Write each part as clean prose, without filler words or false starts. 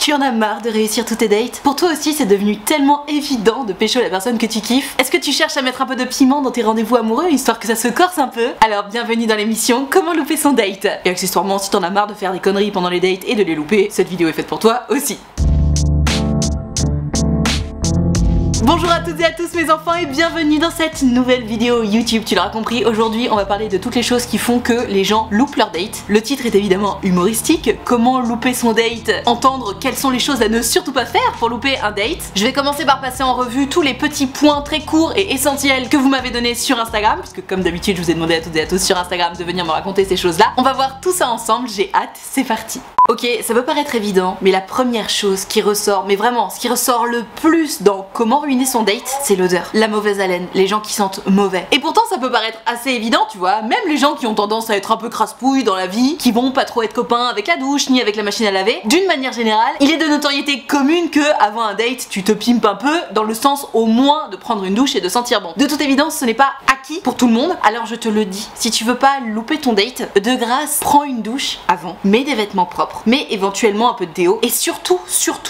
Tu en as marre de réussir tous tes dates? Pour toi aussi c'est devenu tellement évident de pécho la personne que tu kiffes? Est-ce que tu cherches à mettre un peu de piment dans tes rendez-vous amoureux histoire que ça se corse un peu? Alors bienvenue dans l'émission Comment louper son date. Et accessoirement, si t'en as marre de faire des conneries pendant les dates et de les louper, cette vidéo est faite pour toi aussi. Bonjour à toutes et à tous mes enfants et bienvenue dans cette nouvelle vidéo YouTube. Tu l'auras compris, aujourd'hui on va parler de toutes les choses qui font que les gens loupent leur date. Le titre est évidemment humoristique, comment louper son date, entendre quelles sont les choses à ne surtout pas faire pour louper un date. Je vais commencer par passer en revue tous les petits points très courts et essentiels que vous m'avez donnés sur Instagram, puisque comme d'habitude je vous ai demandé à toutes et à tous sur Instagram de venir me raconter ces choses là. On va voir tout ça ensemble, j'ai hâte, c'est parti. Ok, ça peut paraître évident, mais la première chose qui ressort, mais vraiment, ce qui ressort le plus dans comment ruiner son date, c'est l'odeur. La mauvaise haleine, les gens qui sentent mauvais. Et pourtant ça peut paraître assez évident, tu vois, même les gens qui ont tendance à être un peu crasse-pouille dans la vie, qui vont pas trop être copains avec la douche, ni avec la machine à laver, d'une manière générale, il est de notoriété commune que avant un date, tu te pimpes un peu, dans le sens au moins de prendre une douche et de sentir bon. De toute évidence, ce n'est pas acquis pour tout le monde, alors je te le dis, si tu veux pas louper ton date, de grâce, prends une douche avant, mets des vêtements propres, mais éventuellement un peu de déo et surtout,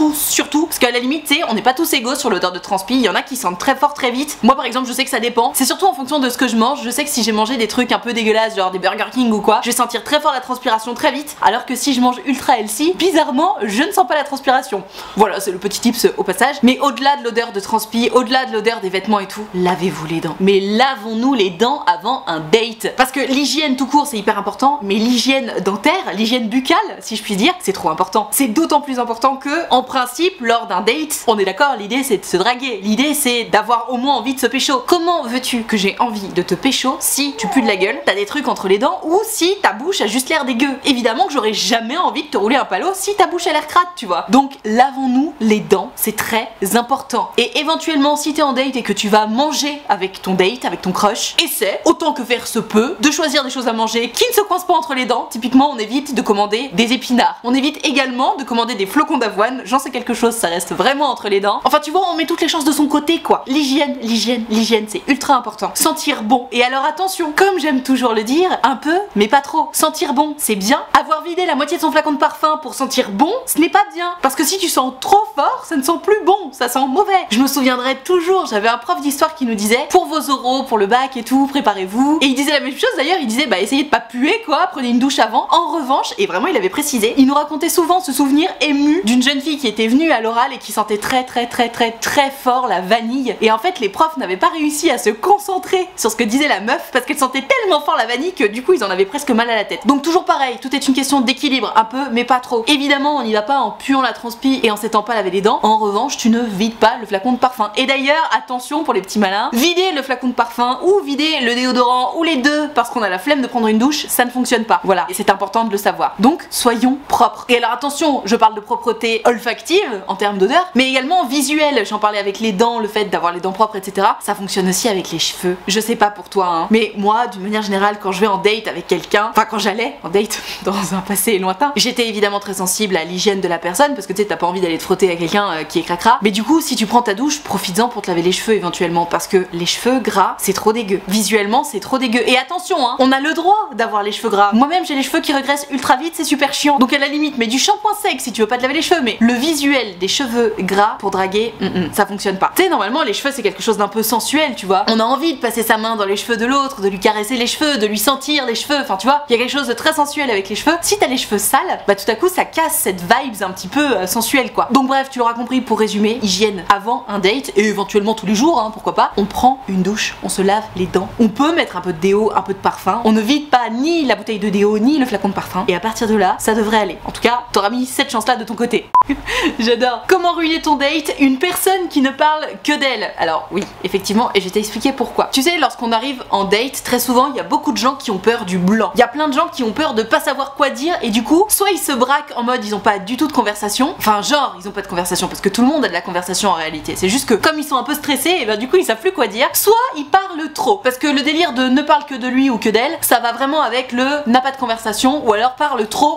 parce qu'à la limite, tu sais, on n'est pas tous égaux sur l'odeur de transpi, il y en a qui sentent très fort très vite. Moi par exemple, je sais que ça dépend, c'est surtout en fonction de ce que je mange. Je sais que si j'ai mangé des trucs un peu dégueulasses, genre des Burger King ou quoi, je vais sentir très fort la transpiration très vite, alors que si je mange ultra healthy, bizarrement, je ne sens pas la transpiration. Voilà, c'est le petit tips au passage. Mais au-delà de l'odeur de transpi, au-delà de l'odeur des vêtements et tout, lavez-vous les dents. Mais lavons-nous les dents avant un date, parce que l'hygiène tout court c'est hyper important, mais l'hygiène dentaire, l'hygiène buccale, si je puis dire, c'est trop important. C'est d'autant plus important que, en principe, lors d'un date, on est d'accord, l'idée c'est de se draguer, l'idée c'est d'avoir au moins envie de se pécho. Comment veux-tu que j'ai envie de te pécho si tu pues de la gueule, t'as des trucs entre les dents, ou si ta bouche a juste l'air dégueu? Évidemment que j'aurais jamais envie de te rouler un palot si ta bouche a l'air crade, tu vois. Donc lavons-nous les dents, c'est très important. Et éventuellement, si t'es en date et que tu vas manger avec ton date, avec ton crush, essaie, autant que faire se peut, de choisir des choses à manger qui ne se coincent pas entre les dents. Typiquement, on évite de commander des épinards. On évite également de commander des flocons d'avoine, j'en sais quelque chose, ça reste vraiment entre les dents. Enfin tu vois, on met toutes les chances de son côté quoi. L'hygiène, c'est ultra important. Sentir bon. Et alors attention, comme j'aime toujours le dire, un peu, mais pas trop. Sentir bon, c'est bien. Avoir vidé la moitié de son flacon de parfum pour sentir bon, ce n'est pas bien. Parce que si tu sens trop fort, ça ne sent plus bon, ça sent mauvais. Je me souviendrai toujours, j'avais un prof d'histoire qui nous disait, pour vos oraux, pour le bac et tout, préparez-vous. Et il disait la même chose d'ailleurs, il disait bah essayez de pas puer quoi, prenez une douche avant. En revanche, et vraiment il avait précisé, il nous racontait souvent ce souvenir ému d'une jeune fille qui était venue à l'oral et qui sentait très fort la vanille. Et en fait les profs n'avaient pas réussi à se concentrer sur ce que disait la meuf parce qu'elle sentait tellement fort la vanille que du coup ils en avaient presque mal à la tête. Donc toujours pareil, tout est une question d'équilibre, un peu mais pas trop. Évidemment on n'y va pas en puant la transpi et en s'étant pas laver les dents. En revanche tu ne vides pas le flacon de parfum. Et d'ailleurs attention pour les petits malins, vider le flacon de parfum ou vider le déodorant ou les deux parce qu'on a la flemme de prendre une douche, ça ne fonctionne pas. Voilà, et c'est important de le savoir. Donc soyons propres. Et alors attention, je parle de propreté olfactive en termes d'odeur, mais également visuelle. J'en parlais avec les dents, le fait d'avoir les dents propres, etc. Ça fonctionne aussi avec les cheveux. Je sais pas pour toi, hein, mais moi, d'une manière générale, quand je vais en date avec quelqu'un, enfin quand j'allais en date dans un passé lointain, j'étais évidemment très sensible à l'hygiène de la personne parce que tu sais, t'as pas envie d'aller te frotter à quelqu'un qui est cracra. Mais du coup, si tu prends ta douche, profites-en pour te laver les cheveux éventuellement parce que les cheveux gras, c'est trop dégueu. Visuellement, c'est trop dégueu. Et attention, hein, on a le droit d'avoir les cheveux gras. Moi-même, j'ai les cheveux qui regressent ultra vite, c'est super chiant. Donc à la limite, mets du shampoing sec si tu veux pas te laver les cheveux, mais le visuel des cheveux gras pour draguer, ça fonctionne pas. Tu sais, normalement, les cheveux c'est quelque chose d'un peu sensuel, tu vois. On a envie de passer sa main dans les cheveux de l'autre, de lui caresser les cheveux, de lui sentir les cheveux, enfin tu vois, il y a quelque chose de très sensuel avec les cheveux. Si t'as les cheveux sales, bah tout à coup ça casse cette vibes un petit peu sensuelle quoi. Donc bref, tu l'auras compris, pour résumer, hygiène avant un date et éventuellement tous les jours, hein, pourquoi pas. On prend une douche, on se lave les dents, on peut mettre un peu de déo, un peu de parfum, on ne vide pas ni la bouteille de déo ni le flacon de parfum et à partir de là, ça devrait aller. En tout cas, t'auras mis cette chance là de ton côté. J'adore. Comment ruiner ton date? Une personne qui ne parle que d'elle. Alors oui, effectivement, et je vais t'expliquer pourquoi. Tu sais, lorsqu'on arrive en date, très souvent, il y a beaucoup de gens qui ont peur du blanc. Il y a plein de gens qui ont peur de pas savoir quoi dire et du coup, soit ils se braquent en mode ils ont pas du tout de conversation, enfin genre ils ont pas de conversation parce que tout le monde a de la conversation en réalité. C'est juste que comme ils sont un peu stressés, et ben du coup ils savent plus quoi dire. Soit ils parlent trop parce que le délire de ne parle que de lui ou que d'elle, ça va vraiment avec le n'a pas de conversation ou alors parle trop ou alors parle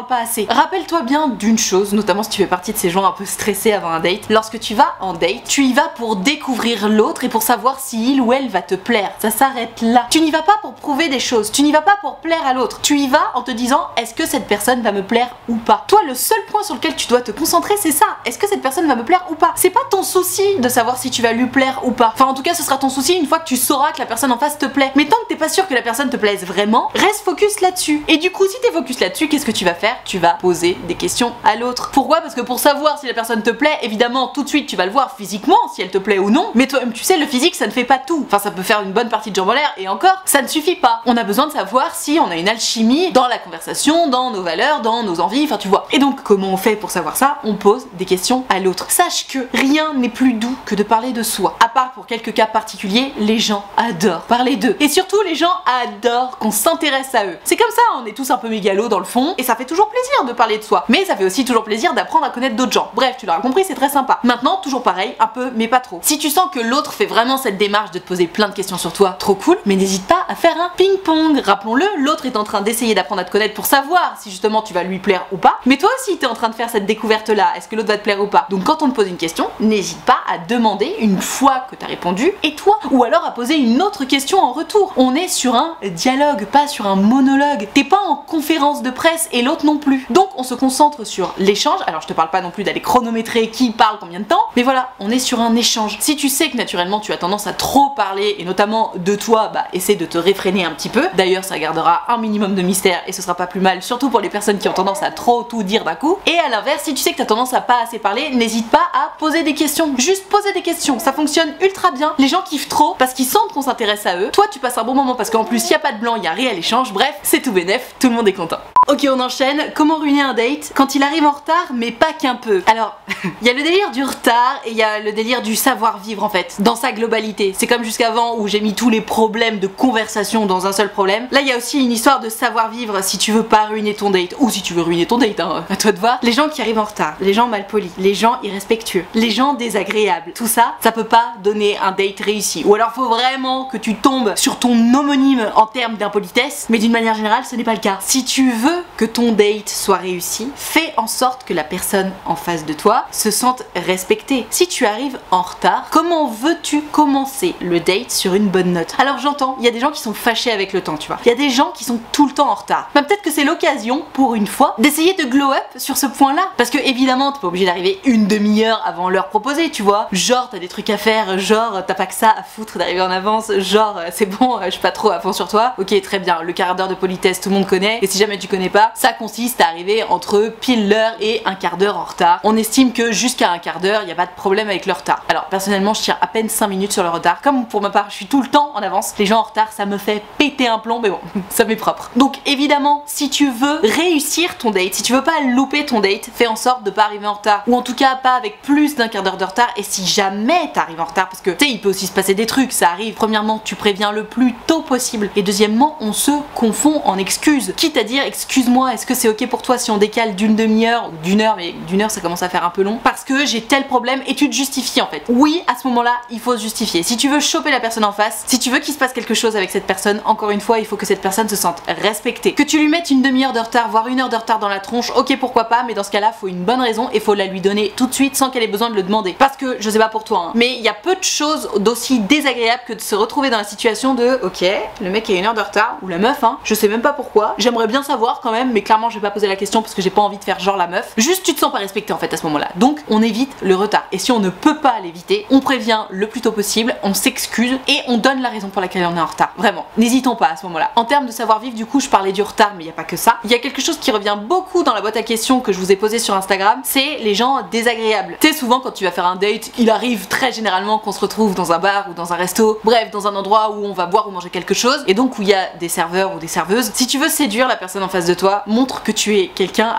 pas assez. Rappelle-toi bien d'une chose, notamment si tu fais partie de ces gens un peu stressés avant un date. Lorsque tu vas en date, tu y vas pour découvrir l'autre et pour savoir si il ou elle va te plaire. Ça s'arrête là. Tu n'y vas pas pour prouver des choses, tu n'y vas pas pour plaire à l'autre. Tu y vas en te disant, est-ce que cette personne va me plaire ou pas? Toi, le seul point sur lequel tu dois te concentrer, c'est ça. Est-ce que cette personne va me plaire ou pas? C'est pas ton souci de savoir si tu vas lui plaire ou pas. Enfin, en tout cas, ce sera ton souci une fois que tu sauras que la personne en face te plaît. Mais tant que t'es pas sûr que la personne te plaise vraiment, reste focus là-dessus. Et du coup, si t'es focus là-dessus, qu'est-ce que tu vas faire? Tu vas poser des questions à l'autre. Pourquoi? Parce que pour savoir si la personne te plaît, évidemment, tout de suite, tu vas le voir physiquement, si elle te plaît ou non. Mais toi-même, tu sais, le physique, ça ne fait pas tout. Enfin, ça peut faire une bonne partie de jambes en l'air, et encore, ça ne suffit pas. On a besoin de savoir si on a une alchimie dans la conversation, dans nos valeurs, dans nos envies, enfin, tu vois. Et donc, comment on fait pour savoir ça? On pose des questions à l'autre. Sache que rien n'est plus doux que de parler de soi. À part pour quelques cas particuliers, les gens adorent parler d'eux. Et surtout, les gens adorent qu'on s'intéresse à eux. C'est comme ça, on est tous un peu mégalos dans le fond, et ça fait toujours plaisir de parler de soi. Mais ça fait aussi toujours plaisir d'apprendre à connaître d'autres gens. Bref, tu l'auras compris, c'est très sympa. Maintenant, toujours pareil, un peu, mais pas trop. Si tu sens que l'autre fait vraiment cette démarche de te poser plein de questions sur toi, trop cool, mais n'hésite pas à faire un ping-pong. Rappelons-le, l'autre est en train d'essayer d'apprendre à te connaître pour savoir si justement tu vas lui plaire ou pas. Mais toi aussi, t'es en train de faire cette découverte-là. Est-ce que l'autre va te plaire ou pas? Donc quand on te pose une question, n'hésite pas à demander une fois que t'as répondu, et toi? Ou alors à poser une autre question en retour. On est sur un dialogue, pas sur un monologue. T'es pas en conférence de presse et l'autre non plus. Donc on se concentre sur l'échange. Alors je te parle pas non plus d'aller chronométrer qui parle combien de temps, mais voilà, on est sur un échange. Si tu sais que naturellement tu as tendance à trop parler, et notamment de toi, bah essaie de te réfréner un petit peu. D'ailleurs ça gardera un minimum de mystère et ce sera pas plus mal, surtout pour les personnes qui ont tendance à trop tout dire d'un coup. Et à l'inverse, si tu sais que t'as tendance à pas assez parler, n'hésite pas à poser des questions. Juste poser des questions, ça fonctionne ultra bien. Les gens kiffent trop parce qu'ils sentent qu'on s'intéresse à eux. Toi tu passes un bon moment parce qu'en plus il y a pas de blanc, il y a réel échange. Bref, c'est tout bénef, tout le monde est content. Ok, on enchaîne. Comment ruiner un date quand il arrive en retard, mais pas qu'un peu. Alors, il y a le délire du retard et il y a le délire du savoir-vivre en fait, dans sa globalité. C'est comme jusqu'avant où j'ai mis tous les problèmes de conversation dans un seul problème. Là, il y a aussi une histoire de savoir-vivre si tu veux pas ruiner ton date, ou si tu veux ruiner ton date, hein, à toi de voir. Les gens qui arrivent en retard, les gens malpolis, les gens irrespectueux, les gens désagréables, tout ça, ça peut pas donner un date réussi. Ou alors faut vraiment que tu tombes sur ton homonyme en termes d'impolitesse, mais d'une manière générale, ce n'est pas le cas. Si tu veux que ton date soit réussi, fais en sorte que la personne en face de toi se sente respectée. Si tu arrives en retard, comment veux-tu commencer le date sur une bonne note? Alors j'entends, il y a des gens qui sont fâchés avec le temps, tu vois. Il y a des gens qui sont tout le temps en retard. Bah, peut-être que c'est l'occasion, pour une fois, d'essayer de glow up sur ce point-là. Parce que évidemment, t'es pas obligé d'arriver une demi-heure avant l'heure proposée, tu vois. Genre, t'as des trucs à faire, genre, t'as pas que ça à foutre d'arriver en avance, genre, c'est bon, je suis pas trop à fond sur toi. Ok, très bien, le quart d'heure de politesse, tout le monde connaît. Et si jamais tu connais pas, ça consiste à arriver entre pile l'heure et un quart d'heure en retard. On estime que jusqu'à un quart d'heure, il n'y a pas de problème avec le retard. Alors personnellement, je tire à peine 5 minutes sur le retard. Comme pour ma part, je suis tout le temps en avance. Les gens en retard, ça me fait péter un plomb, mais bon, ça m'est propre. Donc évidemment, si tu veux réussir ton date, si tu veux pas louper ton date, fais en sorte de pas arriver en retard. Ou en tout cas, pas avec plus d'un quart d'heure de retard. Et si jamais t'arrives en retard, parce que tu sais, il peut aussi se passer des trucs, ça arrive. Premièrement, tu préviens le plus tôt possible. Et deuxièmement, on se confond en excuses. Quitte à dire, excuse-moi, est-ce que c'est ok pour toi si on décale d'une demi-heure ou d'une heure, mais d'une heure ça commence à faire un peu long, parce que j'ai tel problème, et tu te justifies en fait. Oui, à ce moment-là, il faut se justifier. Si tu veux choper la personne en face, si tu veux qu'il se passe quelque chose avec cette personne, encore une fois, il faut que cette personne se sente respectée. Que tu lui mettes une demi-heure de retard, voire une heure de retard dans la tronche, ok pourquoi pas, mais dans ce cas-là, faut une bonne raison et faut la lui donner tout de suite sans qu'elle ait besoin de le demander. Parce que, je sais pas pour toi, hein, mais il y a peu de choses d'aussi désagréables que de se retrouver dans la situation de, ok, le mec a une heure de retard, ou la meuf, hein, je sais même pas pourquoi, j'aimerais bien savoir quand même, mais clairement je vais pas poser la question parce que j'ai pas envie de faire genre la meuf. Juste tu te sens pas respecté en fait à ce moment-là. Donc on évite le retard. Et si on ne peut pas l'éviter, on prévient le plus tôt possible, on s'excuse et on donne la raison pour laquelle on est en retard. Vraiment, n'hésitons pas à ce moment-là. En termes de savoir-vivre, du coup, je parlais du retard, mais il y a pas que ça. Il y a quelque chose qui revient beaucoup dans la boîte à questions que je vous ai posée sur Instagram, c'est les gens désagréables. Tu sais, souvent quand tu vas faire un date, il arrive très généralement qu'on se retrouve dans un bar ou dans un resto, bref, dans un endroit où on va boire ou manger quelque chose, et donc où il y a des serveurs ou des serveuses. Si tu veux séduire la personne en face de toi, montre que tu es quelqu'un avec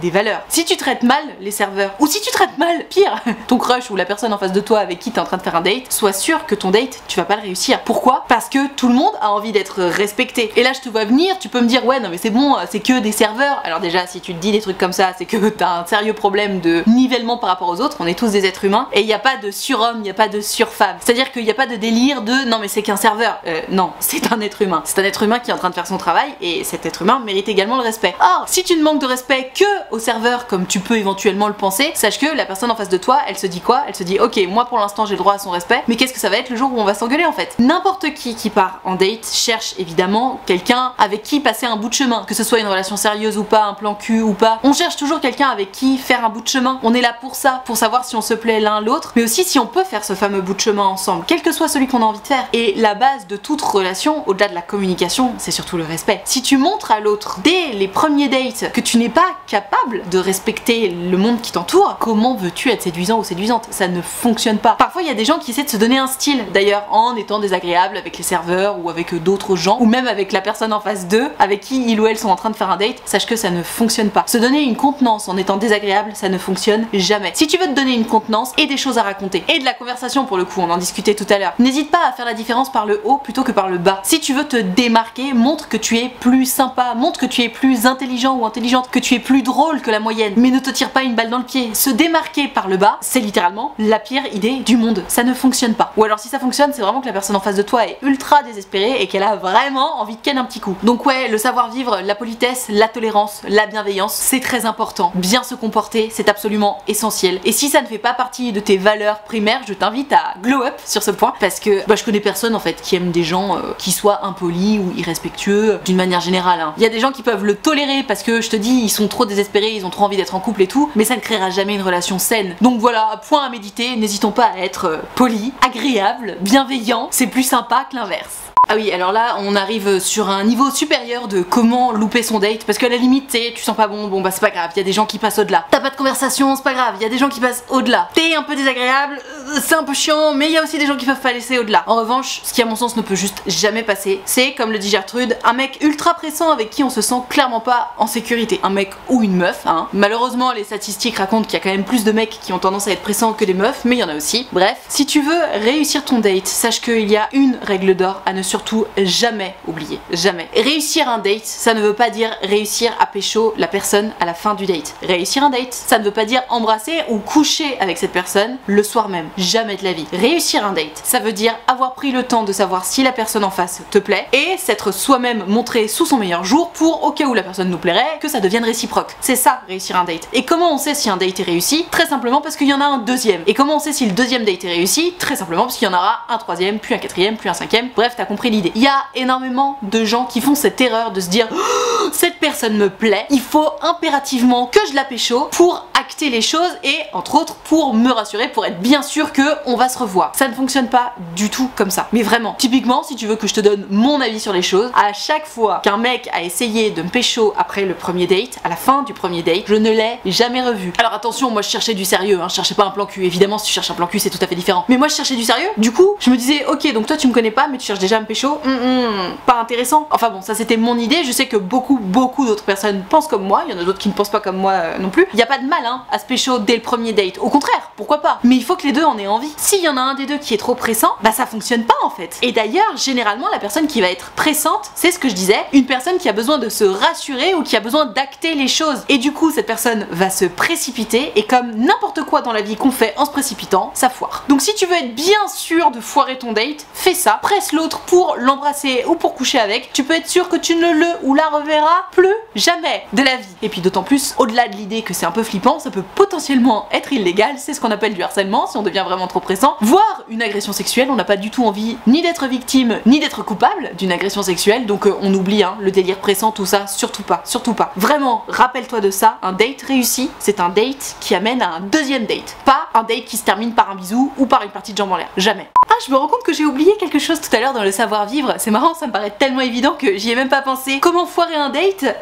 des valeurs. Si tu traites mal les serveurs, ou si tu traites mal, pire, ton crush ou la personne en face de toi avec qui t'es en train de faire un date, sois sûr que ton date, tu vas pas le réussir. Pourquoi? Parce que tout le monde a envie d'être respecté. Et là je te vois venir, tu peux me dire ouais non mais c'est bon, c'est que des serveurs. Alors déjà si tu te dis des trucs comme ça, c'est que t'as un sérieux problème de nivellement par rapport aux autres, on est tous des êtres humains, et il n'y a pas de surhomme, il n'y a pas de surfemme. C'est-à-dire qu'il n'y a pas de délire de non mais c'est qu'un serveur. Non, c'est un être humain. C'est un être humain qui est en train de faire son travail, et cet être humain mérite également le respect. Or, si tu ne manques de respect que au serveur, comme tu peux éventuellement le penser, sache que la personne en face de toi, elle se dit quoi? Elle se dit ok, moi pour l'instant j'ai le droit à son respect, mais qu'est-ce que ça va être le jour où on va s'engueuler en fait? N'importe qui part en date cherche évidemment quelqu'un avec qui passer un bout de chemin, que ce soit une relation sérieuse ou pas, un plan cul ou pas. On cherche toujours quelqu'un avec qui faire un bout de chemin. On est là pour ça, pour savoir si on se plaît l'un l'autre, mais aussi si on peut faire ce fameux bout de chemin ensemble, quel que soit celui qu'on a envie de faire. Et la base de toute relation, au-delà de la communication, c'est surtout le respect. Si tu montres à l'autre dès les premiers dates que tu n'es pas capable de respecter le monde qui t'entoure, comment veux-tu être séduisant ou séduisante? Ça ne fonctionne pas. Parfois il y a des gens qui essaient de se donner un style, d'ailleurs en étant désagréable avec les serveurs ou avec d'autres gens, ou même avec la personne en face d'eux avec qui il ou elle sont en train de faire un date. Sache que ça ne fonctionne pas. Se donner une contenance en étant désagréable, ça ne fonctionne jamais. Si tu veux te donner une contenance et des choses à raconter, et de la conversation pour le coup, on en discutait tout à l'heure, n'hésite pas à faire la différence par le haut plutôt que par le bas. Si tu veux te démarquer, montre que tu es plus sympa, montre que tu es plus intelligent ou intelligente, que tu es plus drôle que la moyenne, mais ne te tire pas une balle dans le pied. Se démarquer par le bas, c'est littéralement la pire idée du monde. Ça ne fonctionne pas. Ou alors si ça fonctionne, c'est vraiment que la personne en face de toi est ultra désespérée et qu'elle a vraiment envie de ken un petit coup. Donc ouais, le savoir-vivre, la politesse, la tolérance, la bienveillance, c'est très important. Bien se comporter, c'est absolument essentiel. Et si ça ne fait pas partie de tes valeurs primaires, je t'invite à glow up sur ce point, parce que je connais personne en fait qui aime des gens qui soient impolis ou irrespectueux d'une manière générale. Il y a des gens qui peuvent le tolérer parce que je te dis, ils sont trop désespérés, ils ont trop envie d'être en couple et tout, mais ça ne créera jamais une relation saine. Donc voilà, point à méditer, n'hésitons pas à être poli, agréable, bienveillant, c'est plus sympa que l'inverse. Ah oui, alors là on arrive sur un niveau supérieur de comment louper son date, parce que à la limite tu sens pas bon, bah c'est pas grave, il y a des gens qui passent au-delà. T'as pas de conversation, c'est pas grave, il y a des gens qui passent au-delà. T'es un peu désagréable, c'est un peu chiant, mais il y a aussi des gens qui peuvent pas laisser au-delà. En revanche, ce qui à mon sens ne peut juste jamais passer, c'est, comme le dit Gertrude, un mec ultra pressant avec qui on se sent clairement pas en sécurité. Un mec ou une meuf, hein. Malheureusement les statistiques racontent qu'il y a quand même plus de mecs qui ont tendance à être pressants que des meufs, mais il y en a aussi. Bref, si tu veux réussir ton date, sache qu'il y a une règle d'or à ne surtout jamais oublier. Jamais. Réussir un date, ça ne veut pas dire réussir à pécho la personne à la fin du date. Réussir un date, ça ne veut pas dire embrasser ou coucher avec cette personne le soir même. Jamais de la vie. Réussir un date, ça veut dire avoir pris le temps de savoir si la personne en face te plaît et s'être soi-même montré sous son meilleur jour pour, au cas où la personne nous plairait, que ça devienne réciproque. C'est ça, réussir un date. Et comment on sait si un date est réussi? Très simplement parce qu'il y en a un deuxième. Et comment on sait si le deuxième date est réussi? Très simplement parce qu'il y en aura un troisième, puis un quatrième, puis un cinquième. Bref, t'as compris l'idée. Il y a énormément de gens qui font cette erreur de se dire oh, cette personne me plaît, il faut impérativement que je la pécho pour acter les choses et entre autres pour me rassurer, pour être bien sûr que on va se revoir. Ça ne fonctionne pas du tout comme ça. Mais vraiment, typiquement, si tu veux que je te donne mon avis sur les choses, à chaque fois qu'un mec a essayé de me pécho après le premier date, à la fin du premier date, je ne l'ai jamais revu. Alors attention, moi je cherchais du sérieux, hein, je cherchais pas un plan cul. Évidemment, si tu cherches un plan cul, c'est tout à fait différent. Mais moi je cherchais du sérieux. Du coup, je me disais ok, donc toi tu me connais pas, mais tu cherches déjà à me pécho. Pas intéressant. Enfin bon, ça c'était mon idée. Je sais que beaucoup d'autres personnes pensent comme moi. Il y en a d'autres qui ne pensent pas comme moi non plus. Il y a pas de mal hein, à se pécho dès le premier date. Au contraire, pourquoi pas. Mais il faut que les deux en aient envie. S'il y en a un des deux qui est trop pressant, bah ça fonctionne pas en fait. Et d'ailleurs, généralement, la personne qui va être pressante, c'est ce que je disais, une personne qui a besoin de se rassurer ou qui a besoin d'acter les choses. Et du coup, cette personne va se précipiter et comme n'importe quoi dans la vie qu'on fait en se précipitant, ça foire. Donc si tu veux être bien sûr de foirer ton date, fais ça. Presse l'autre pour l'embrasser ou pour coucher avec. Tu peux être sûr que tu ne le ou la reverras plus jamais de la vie. Et puis d'autant plus, au-delà de l'idée que c'est un peu flippant, ça peut potentiellement être illégal, c'est ce qu'on appelle du harcèlement si on devient vraiment trop pressant, voire une agression sexuelle. On n'a pas du tout envie ni d'être victime ni d'être coupable d'une agression sexuelle, donc on oublie hein, le délire pressant, tout ça, surtout pas, surtout pas. Vraiment, rappelle-toi de ça, un date réussi, c'est un date qui amène à un deuxième date, pas un date qui se termine par un bisou ou par une partie de jambes en l'air, jamais. Ah, je me rends compte que j'ai oublié quelque chose tout à l'heure dans le savoir-vivre, c'est marrant, ça me paraît tellement évident que j'y ai même pas pensé. Comment foirer un date?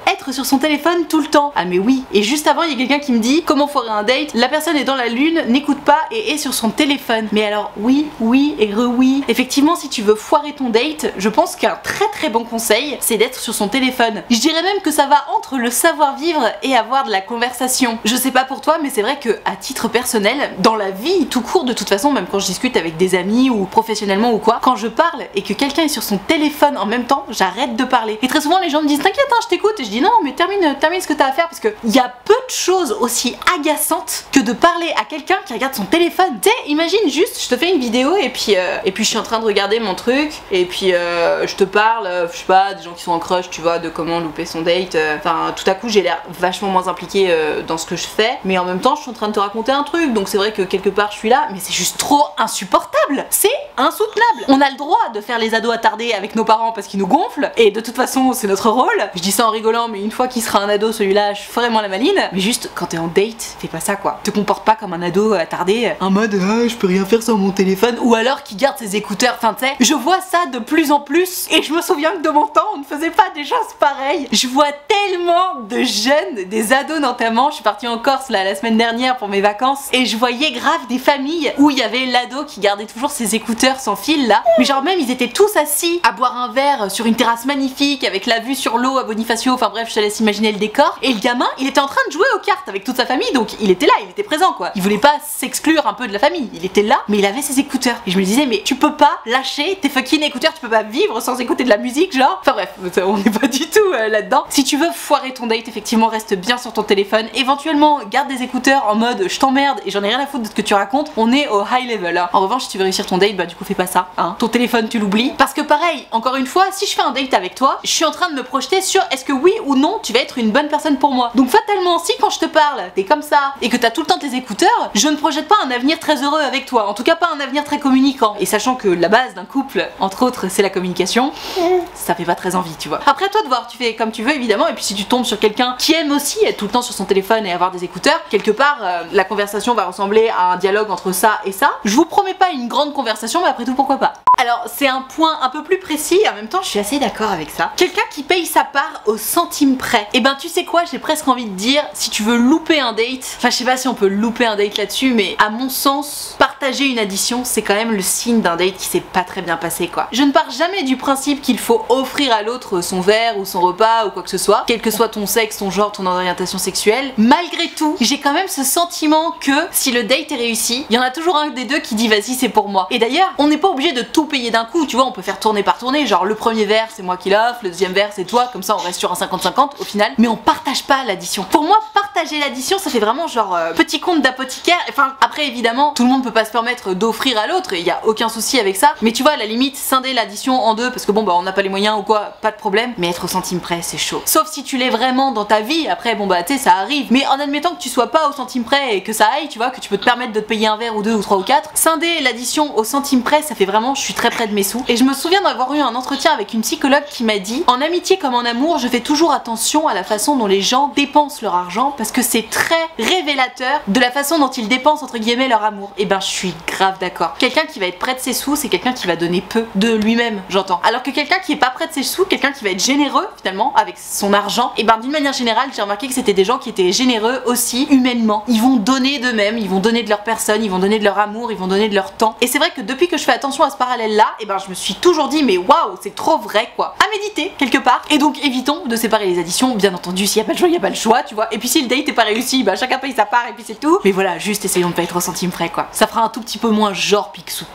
être sur son téléphone tout le temps. Ah mais oui. Et juste avant il y a quelqu'un qui me dit comment foirer un date, la personne est dans la lune, n'écoute pas et est sur son téléphone. Mais alors oui et oui. Effectivement si tu veux foirer ton date, je pense qu'un très bon conseil c'est d'être sur son téléphone. Je dirais même que ça va entre le savoir-vivre et avoir de la conversation. Je sais pas pour toi mais c'est vrai que à titre personnel, dans la vie tout court de toute façon, même quand je discute avec des amis ou professionnellement ou quoi, quand je parle et que quelqu'un est sur son téléphone en même temps, j'arrête de parler. Et très souvent les gens me disent t'inquiète hein, je t'écoute, et je dis non mais termine ce que t'as à faire, parce que il y a peu de choses aussi agaçantes que de parler à quelqu'un qui regarde son téléphone. Tu sais, imagine juste je te fais une vidéo et puis je suis en train de regarder mon truc et puis je te parle, je sais pas, des gens qui sont en crush, tu vois, de comment louper son date. Enfin tout à coup j'ai l'air vachement moins impliquée dans ce que je fais, mais en même temps je suis en train de te raconter un truc, donc c'est vrai que quelque part je suis là, mais c'est juste trop insupportable. C'est insoutenable. On a le droit de faire les ados attardés avec nos parents parce qu'ils nous gonflent, et de toute façon c'est notre rôle. Je dis ça en rigolant, mais une fois qu'il sera un ado, celui-là je ferai moins la maline. Mais juste quand t'es en date, fais pas ça quoi. Te comporte pas comme un ado attardé, en mode ah, je peux rien faire sans mon téléphone, ou alors qui garde ses écouteurs. Enfin tu sais, je vois ça de plus en plus, et je me souviens que de mon temps on ne faisait pas des choses pareilles. Je vois tellement de jeunes, des ados notamment. Je suis partie en Corse là la semaine dernière pour mes vacances, et je voyais grave des familles où il y avait l'ado qui gardait toujours ses écouteurs sans fil là, mais genre même ils étaient tous assis à boire un verre sur une terrasse magnifique avec la vue sur l'eau à Bonifacio, enfin bref je te laisse imaginer le décor, et le gamin il était en train de jouer aux cartes avec toute sa famille, donc il était là, il était présent quoi, il voulait pas s'exclure un peu de la famille, il était là mais il avait ses écouteurs, et je me disais mais tu peux pas lâcher tes fucking écouteurs, tu peux pas vivre sans écouter de la musique genre, enfin bref on n'est pas du tout là-dedans. Si tu veux foirer ton date, effectivement reste bien sur ton téléphone, éventuellement garde des écouteurs en mode je t'emmerde et j'en ai rien à foutre de ce que tu racontes, on est au high level hein. En revanche si tu veux réussir ton date, bah du coup fais pas ça hein. Ton téléphone tu l'oublies, parce que pareil, encore une fois, si je fais un date avec toi, je suis en train de me projeter sur est-ce que oui ou non tu vas être une bonne personne pour moi. Donc fatalement si quand je te parle t'es comme ça et que t'as tout le temps tes écouteurs, je ne projette pas un avenir très heureux avec toi, en tout cas pas un avenir très communicant. Et sachant que la base d'un couple, entre autres, c'est la communication, ça fait pas très envie tu vois. Après à toi de voir, tu fais comme tu veux évidemment, et puis si tu tombes sur quelqu'un qui aime aussi être tout le temps sur son téléphone et avoir des écouteurs, quelque part la conversation va ressembler à un dialogue entre ça et ça. Je vous promets pas une grande conversation, mais après tout pourquoi pas. Alors c'est un point un peu plus précis et en même temps je suis assez d'accord avec ça. Quelqu'un qui paye sa part au centime près. Et ben tu sais quoi, j'ai presque envie de dire, si tu veux louper un date, enfin je sais pas si on peut louper un date là-dessus, mais à mon sens, partager une addition c'est quand même le signe d'un date qui s'est pas très bien passé quoi. Je ne pars jamais du principe qu'il faut offrir à l'autre son verre ou son repas ou quoi que ce soit, quel que soit ton sexe, ton genre, ton orientation sexuelle. Malgré tout, j'ai quand même ce sentiment que si le date est réussi, il y en a toujours un des deux qui dit vas-y c'est pour moi. Et d'ailleurs, on n'est pas obligé de tout payer d'un coup, tu vois, on peut faire tourner par tourner, genre le premier verre c'est moi qui l'offre, le deuxième verre c'est toi, comme ça on reste sur un 50-50 au final, mais on partage pas l'addition. Pour moi, partager l'addition ça fait vraiment genre petit compte d'apothicaire. Enfin après évidemment, tout le monde peut pas se permettre d'offrir à l'autre, il y a aucun souci avec ça, mais tu vois à la limite scinder l'addition en deux parce que bon bah on n'a pas les moyens ou quoi, pas de problème, mais être au centime près c'est chaud. Sauf si tu l'es vraiment dans ta vie, après bon bah tu sais ça arrive, mais en admettant que tu sois pas au centime près et que ça aille, tu vois, que tu peux te permettre de te payer un verre ou deux ou trois ou quatre, scinder l'addition au centime près ça fait vraiment je suis très près de mes sous. Et je me souviens d'avoir eu un entretien avec une psychologue qui m'a dit en amitié comme en amour je fais toujours attention à la façon dont les gens dépensent leur argent parce que c'est très révélateur de la façon dont ils dépensent entre guillemets leur amour. Et ben je suis grave d'accord. Quelqu'un qui va être près de ses sous c'est quelqu'un qui va donner peu de lui-même, j'entends. Alors que quelqu'un qui est pas près de ses sous, quelqu'un qui va être généreux finalement avec son argent, et ben d'une manière générale j'ai remarqué que c'était des gens qui étaient généreux aussi humainement. Ils vont donner d'eux-mêmes, ils vont donner de leur personne, ils vont donner de leur amour, ils vont donner de leur temps. Et c'est vrai que depuis que je fais attention à ce parallèle là, et ben je me suis toujours dit mais waouh c'est trop vrai quoi. À méditer quelque part. Et donc évitons de séparer les additions, bien entendu s'il y a pas le choix, il y a pas le choix tu vois. Et puis si le date est pas réussi, bah chacun paye sa part et puis c'est tout. Mais voilà, juste essayons de pas être au centime près quoi. Ça fera un tout petit peu moins genre Picsou.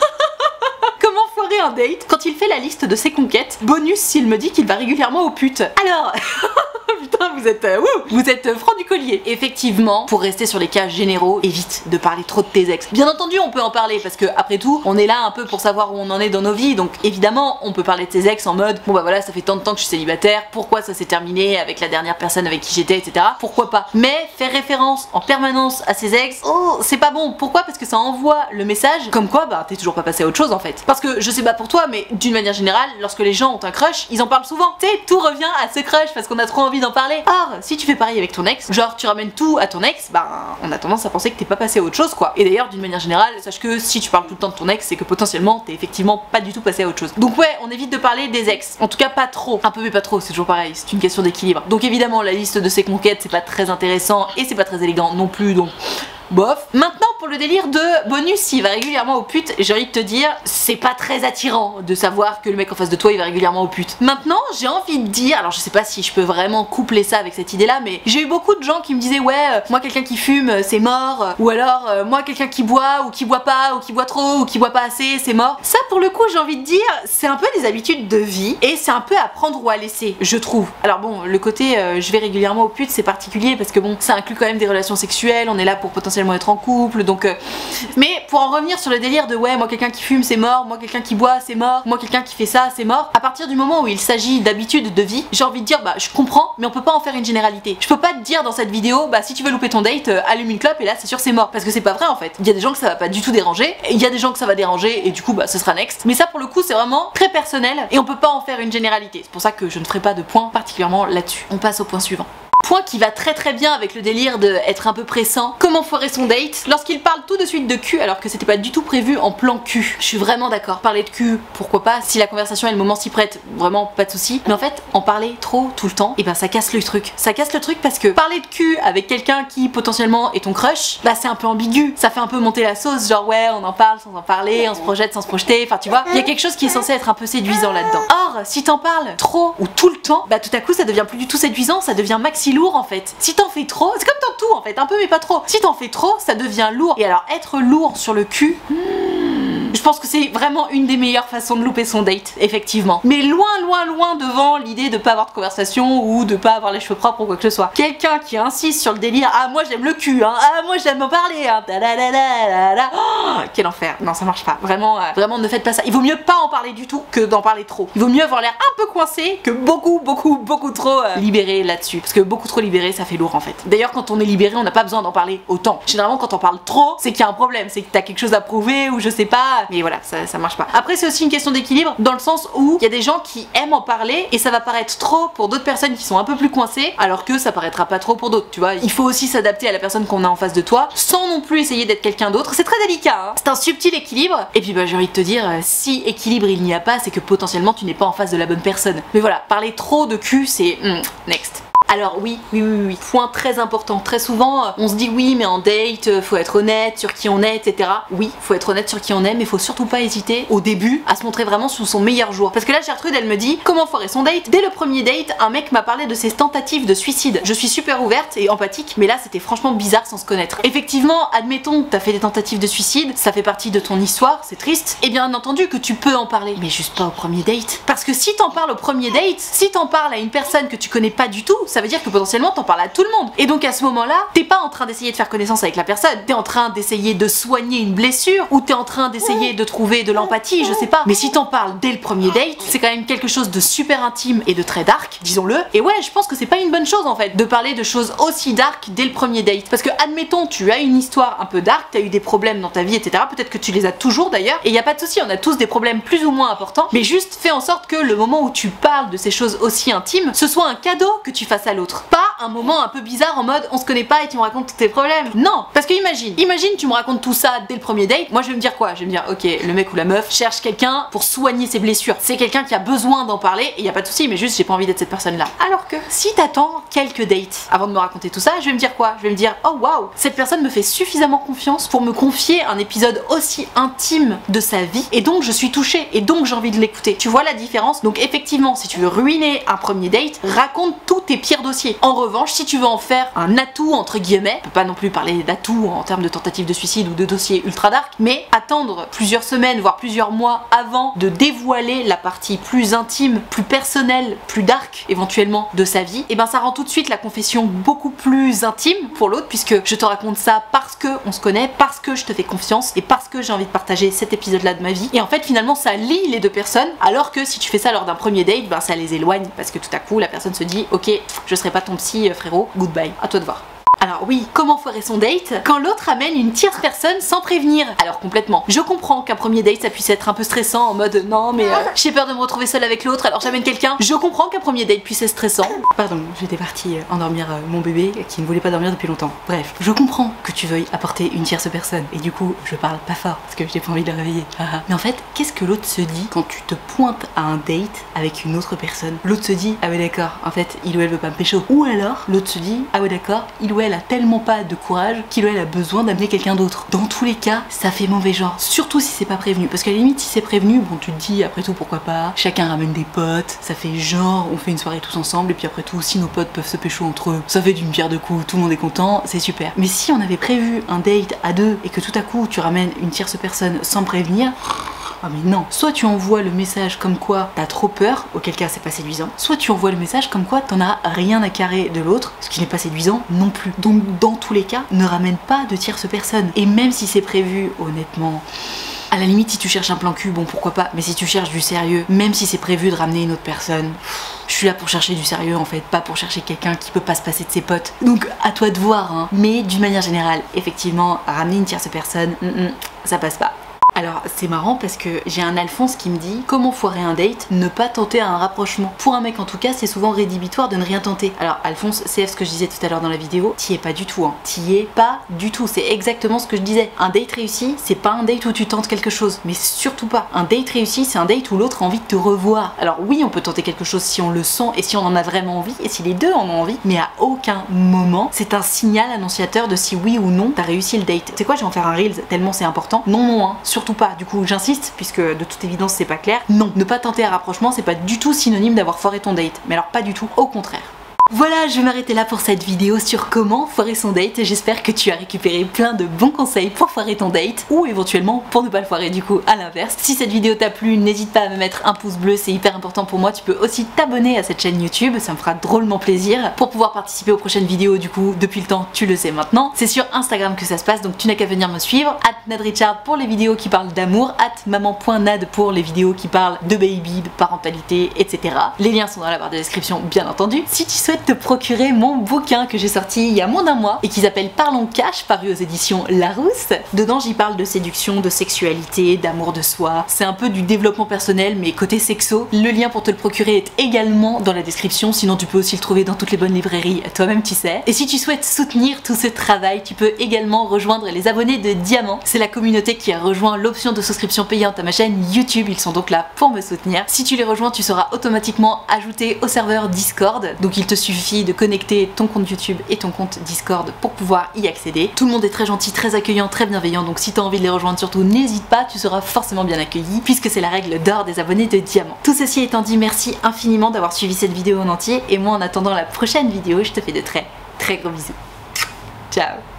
Comment foirer un date quand il fait la liste de ses conquêtes? Bonus s'il me dit qu'il va régulièrement aux putes. Alors putain vous êtes franc du collier. Effectivement, pour rester sur les cas généraux, évite de parler trop de tes ex. Bien entendu on peut en parler parce que après tout on est là un peu pour savoir où on en est dans nos vies, donc évidemment on peut parler de ses ex en mode bon bah voilà ça fait tant de temps que je suis célibataire, pourquoi ça s'est terminé avec la dernière personne avec qui j'étais etc. Pourquoi pas. Mais faire référence en permanence à ses ex, oh c'est pas bon. Pourquoi? Parce que ça envoie le message comme quoi bah t'es toujours pas passé à autre chose en fait. Parce que je sais pas pour toi mais d'une manière générale lorsque les gens ont un crush ils en parlent souvent. Tu sais tout revient à ce crush parce qu'on a trop envie d'en parler. soirée. Or, si tu fais pareil avec ton ex, genre tu ramènes tout à ton ex, ben on a tendance à penser que t'es pas passé à autre chose quoi. Et d'ailleurs d'une manière générale, sache que si tu parles tout le temps de ton ex, c'est que potentiellement t'es effectivement pas du tout passé à autre chose. Donc ouais, on évite de parler des ex. En tout cas pas trop. Un peu mais pas trop, c'est toujours pareil, c'est une question d'équilibre. Donc évidemment la liste de ses conquêtes c'est pas très intéressant et c'est pas très élégant non plus, donc bof. Maintenant pour le délire de bonus, s'il va régulièrement aux putes, j'ai envie de te dire, c'est pas très attirant de savoir que le mec en face de toi il va régulièrement aux putes. Maintenant j'ai envie de dire, alors je sais pas si je peux vraiment coupler ça avec cette idée là, mais j'ai eu beaucoup de gens qui me disaient ouais, moi quelqu'un qui fume c'est mort, ou alors moi quelqu'un qui boit ou qui boit pas, ou qui boit trop, ou qui boit pas assez c'est mort. Ça pour le coup j'ai envie de dire, c'est un peu des habitudes de vie et c'est un peu à prendre ou à laisser, je trouve. Alors bon, le côté je vais régulièrement aux putes c'est particulier parce que bon, ça inclut quand même des relations sexuelles, on est là pour potentiellement être en couple, donc mais pour en revenir sur le délire de ouais, moi quelqu'un qui fume c'est mort, moi quelqu'un qui boit c'est mort, moi quelqu'un qui fait ça c'est mort, à partir du moment où il s'agit d'habitudes de vie, j'ai envie de dire bah je comprends, mais on peut pas en faire une généralité. Je peux pas te dire dans cette vidéo bah si tu veux louper ton date, allume une clope et là c'est sûr c'est mort, parce que c'est pas vrai en fait. Il y a des gens que ça va pas du tout déranger, il y a des gens que ça va déranger et du coup bah ce sera next, mais ça pour le coup c'est vraiment très personnel et on peut pas en faire une généralité. C'est pour ça que je ne ferai pas de point particulièrement là-dessus. On passe au point suivant. Point qui va très bien avec le délire d'être un peu pressant. Comment foirer son date lorsqu'il parle tout de suite de cul alors que c'était pas du tout prévu en plan cul. Je suis vraiment d'accord. Parler de cul, pourquoi pas, si la conversation et le moment s'y prête, vraiment pas de souci. Mais en fait, en parler trop tout le temps, et ben ça casse le truc. Ça casse le truc parce que parler de cul avec quelqu'un qui potentiellement est ton crush, bah c'est un peu ambigu. Ça fait un peu monter la sauce, genre ouais, on en parle sans en parler, on se projette sans se projeter, enfin tu vois. Il y a quelque chose qui est censé être un peu séduisant là-dedans. Or, si t'en parles trop ou tout le temps, bah tout à coup ça devient plus du tout séduisant, ça devient maxi lourd en fait. Si t'en fais trop, c'est comme dans tout en fait, un peu mais pas trop. Si t'en fais trop, ça devient lourd. Et alors être lourd sur le cul, je pense que c'est vraiment une des meilleures façons de louper son date, effectivement. Mais loin devant l'idée de pas avoir de conversation ou de pas avoir les cheveux propres ou quoi que ce soit. Quelqu'un qui insiste sur le délire, ah moi j'aime le cul, hein, ah moi j'aime en parler, hein, oh, quel enfer. Non ça marche pas. Vraiment, vraiment ne faites pas ça. Il vaut mieux pas en parler du tout que d'en parler trop. Il vaut mieux avoir l'air un peu coincé que beaucoup trop libéré là-dessus. Parce que beaucoup trop libéré ça fait lourd en fait. D'ailleurs quand on est libéré on n'a pas besoin d'en parler autant. Généralement quand on parle trop c'est qu'il y a un problème, c'est que t'as quelque chose à prouver ou je sais pas. Mais voilà, ça marche pas. Après c'est aussi une question d'équilibre dans le sens où il y a des gens qui aiment en parler et ça va paraître trop pour d'autres personnes qui sont un peu plus coincées alors que ça paraîtra pas trop pour d'autres, tu vois. Il faut aussi s'adapter à la personne qu'on a en face de toi sans non plus essayer d'être quelqu'un d'autre. C'est très délicat, hein. C'est un subtil équilibre. Et puis bah j'ai envie de te dire, si équilibre il n'y a pas, c'est que potentiellement tu n'es pas en face de la bonne personne. Mais voilà, parler trop de cul c'est next. Alors oui, point très important. Très souvent, on se dit oui, mais en date, faut être honnête sur qui on est, etc. Oui, faut être honnête sur qui on est, mais faut surtout pas hésiter au début à se montrer vraiment sous son meilleur jour. Parce que là, Gertrude, elle me dit comment foirer son date. Dès le premier date, un mec m'a parlé de ses tentatives de suicide. Je suis super ouverte et empathique, mais là, c'était franchement bizarre sans se connaître. Effectivement, admettons que t'as fait des tentatives de suicide, ça fait partie de ton histoire, c'est triste. Et bien entendu que tu peux en parler, mais juste pas au premier date. Parce que si t'en parles au premier date, si t'en parles à une personne que tu connais pas du tout, ça veut dire que potentiellement t'en parles à tout le monde. Et donc à ce moment-là, t'es pas en train d'essayer de faire connaissance avec la personne, t'es en train d'essayer de soigner une blessure ou t'es en train d'essayer de trouver de l'empathie, je sais pas. Mais si t'en parles dès le premier date, c'est quand même quelque chose de super intime et de très dark, disons-le. Et ouais, je pense que c'est pas une bonne chose en fait de parler de choses aussi dark dès le premier date. Parce que admettons, tu as une histoire un peu dark, t'as eu des problèmes dans ta vie, etc. Peut-être que tu les as toujours d'ailleurs. Et y a pas de souci, on a tous des problèmes plus ou moins importants. Mais juste fais en sorte que le moment où tu parles de ces choses aussi intimes, ce soit un cadeau que tu fasses à l'autre. Pas un moment un peu bizarre en mode on se connaît pas et tu me racontes tous tes problèmes. Non, parce que imagine tu me racontes tout ça dès le premier date, moi je vais me dire quoi? Je vais me dire ok, le mec ou la meuf cherche quelqu'un pour soigner ses blessures. C'est quelqu'un qui a besoin d'en parler et y a pas de souci, mais juste j'ai pas envie d'être cette personne là. Alors que si t'attends quelques dates avant de me raconter tout ça, je vais me dire quoi? Je vais me dire oh waouh, cette personne me fait suffisamment confiance pour me confier un épisode aussi intime de sa vie et donc je suis touchée et donc j'ai envie de l'écouter. Tu vois la différence? Donc effectivement, si tu veux ruiner un premier date, raconte tous tes pires dossiers. En revanche, si tu veux en faire un atout entre guillemets, on peut pas non plus parler d'atout en termes de tentative de suicide ou de dossier ultra dark, mais attendre plusieurs semaines voire plusieurs mois avant de dévoiler la partie plus intime, plus personnelle, plus dark éventuellement de sa vie, et ben ça rend tout de suite la confession beaucoup plus intime pour l'autre, puisque je te raconte ça parce que on se connaît, parce que je te fais confiance et parce que j'ai envie de partager cet épisode là de ma vie. Et en fait finalement ça lie les deux personnes, alors que si tu fais ça lors d'un premier date, ben ça les éloigne parce que tout à coup la personne se dit ok, je serai pas ton psy frérot, goodbye, à toi de voir. Alors oui, comment foirer son date quand l'autre amène une tierce personne sans prévenir? Alors complètement. Je comprends qu'un premier date ça puisse être un peu stressant en mode non mais j'ai peur de me retrouver seule avec l'autre alors j'amène quelqu'un. Je comprends qu'un premier date puisse être stressant. Pardon, j'étais partie endormir mon bébé qui ne voulait pas dormir depuis longtemps. Bref, je comprends que tu veuilles apporter une tierce personne et du coup je parle pas fort parce que j'ai pas envie de le réveiller. Mais en fait, qu'est-ce que l'autre se dit quand tu te pointes à un date avec une autre personne? L'autre se dit ah ouais d'accord, en fait il ou elle veut pas me pécho. Ou alors l'autre se dit ah ouais d'accord, il ou elle a tellement pas de courage qu'il ou elle a besoin d'amener quelqu'un d'autre. Dans tous les cas, ça fait mauvais genre. Surtout si c'est pas prévenu. Parce qu'à la limite, si c'est prévenu, bon, tu te dis après tout pourquoi pas. Chacun ramène des potes. Ça fait genre, on fait une soirée tous ensemble. Et puis après tout, si nos potes peuvent se pécho entre eux, ça fait d'une pierre deux coups. Tout le monde est content. C'est super. Mais si on avait prévu un date à deux et que tout à coup tu ramènes une tierce personne sans prévenir. Ah mais non, soit tu envoies le message comme quoi t'as trop peur, auquel cas c'est pas séduisant, soit tu envoies le message comme quoi t'en as rien à carrer de l'autre, ce qui n'est pas séduisant non plus. Donc dans tous les cas, ne ramène pas de tierce personne. Et même si c'est prévu, honnêtement, à la limite si tu cherches un plan cul, bon pourquoi pas, mais si tu cherches du sérieux, même si c'est prévu de ramener une autre personne, je suis là pour chercher du sérieux en fait, pas pour chercher quelqu'un qui peut pas se passer de ses potes. Donc à toi de voir, hein. Mais d'une manière générale, effectivement, ramener une tierce personne, ça passe pas. Alors c'est marrant parce que j'ai un Alphonse qui me dit comment foirer un date, ne pas tenter un rapprochement. Pour un mec en tout cas c'est souvent rédhibitoire de ne rien tenter. Alors Alphonse, c'est ce que je disais tout à l'heure dans la vidéo, t'y es pas du tout, hein. T'y es pas du tout, c'est exactement ce que je disais. Un date réussi, c'est pas un date où tu tentes quelque chose, mais surtout pas. Un date réussi, c'est un date où l'autre a envie de te revoir. Alors oui, on peut tenter quelque chose si on le sent et si on en a vraiment envie et si les deux en ont envie, mais à aucun moment c'est un signal annonciateur de si oui ou non t'as réussi le date. C'est quoi, je vais en faire un Reels tellement c'est important. Non, hein, surtout pas. Du coup j'insiste puisque de toute évidence c'est pas clair. Non, ne pas tenter un rapprochement c'est pas du tout synonyme d'avoir foiré ton date. Mais alors pas du tout, au contraire. Voilà, je vais m'arrêter là pour cette vidéo sur comment foirer son date. J'espère que tu as récupéré plein de bons conseils pour foirer ton date ou éventuellement pour ne pas le foirer du coup à l'inverse. Si cette vidéo t'a plu, n'hésite pas à me mettre un pouce bleu, c'est hyper important pour moi. Tu peux aussi t'abonner à cette chaîne YouTube, ça me fera drôlement plaisir. Pour pouvoir participer aux prochaines vidéos du coup, depuis le temps, tu le sais maintenant. C'est sur Instagram que ça se passe, donc tu n'as qu'à venir me suivre. @NadRichard pour les vidéos qui parlent d'amour, @maman.nad pour les vidéos qui parlent de baby, de parentalité, etc. Les liens sont dans la barre de description bien entendu. Si tu souhaites te procurer mon bouquin que j'ai sorti il y a moins d'un mois et qui s'appelle Parlons Cash, paru aux éditions Larousse. Dedans j'y parle de séduction, de sexualité, d'amour de soi. C'est un peu du développement personnel mais côté sexo. Le lien pour te le procurer est également dans la description, sinon tu peux aussi le trouver dans toutes les bonnes librairies, toi-même tu sais. Et si tu souhaites soutenir tout ce travail, tu peux également rejoindre les abonnés de Diamant. C'est la communauté qui a rejoint l'option de souscription payante à ma chaîne YouTube, ils sont donc là pour me soutenir. Si tu les rejoins, tu seras automatiquement ajouté au serveur Discord, donc il te suffit de connecter ton compte YouTube et ton compte Discord pour pouvoir y accéder. Tout le monde est très gentil, très accueillant, très bienveillant, donc si tu as envie de les rejoindre surtout n'hésite pas, tu seras forcément bien accueilli puisque c'est la règle d'or des abonnés de Diamant. Tout ceci étant dit, merci infiniment d'avoir suivi cette vidéo en entier et moi en attendant la prochaine vidéo, je te fais de très gros bisous. Ciao.